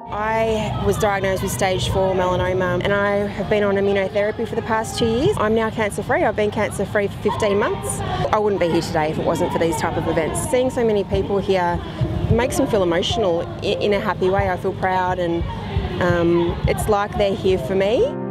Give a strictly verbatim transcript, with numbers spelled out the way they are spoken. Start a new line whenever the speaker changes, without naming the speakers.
I was diagnosed with stage four melanoma and I have been on immunotherapy for the past two years. I'm now cancer free. I've been cancer free for fifteen months. I wouldn't be here today if it wasn't for these type of events. Seeing so many people here makes me feel emotional in a happy way. I feel proud and um, it's like they're here for me.